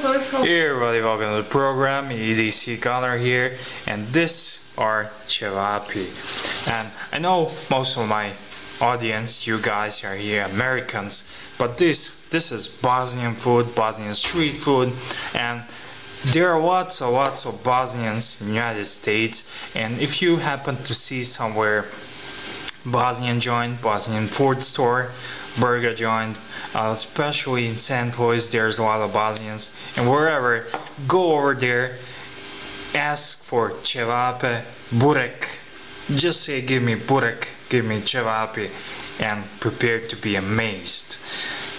Hey everybody, welcome to the program. EDC Connor here, and this are Ćevapi. And I know most of my audience, you guys are here Americans, but this is Bosnian food, Bosnian street food, and there are lots of Bosnians in the United States. And if you happen to see somewhere Bosnian joint, Bosnian food store, burger joint, especially in St. Louis, there's a lot of Bosnians, and wherever, go over there, ask for Ćevapi, burek, just say give me burek, give me Ćevapi, and prepare to be amazed.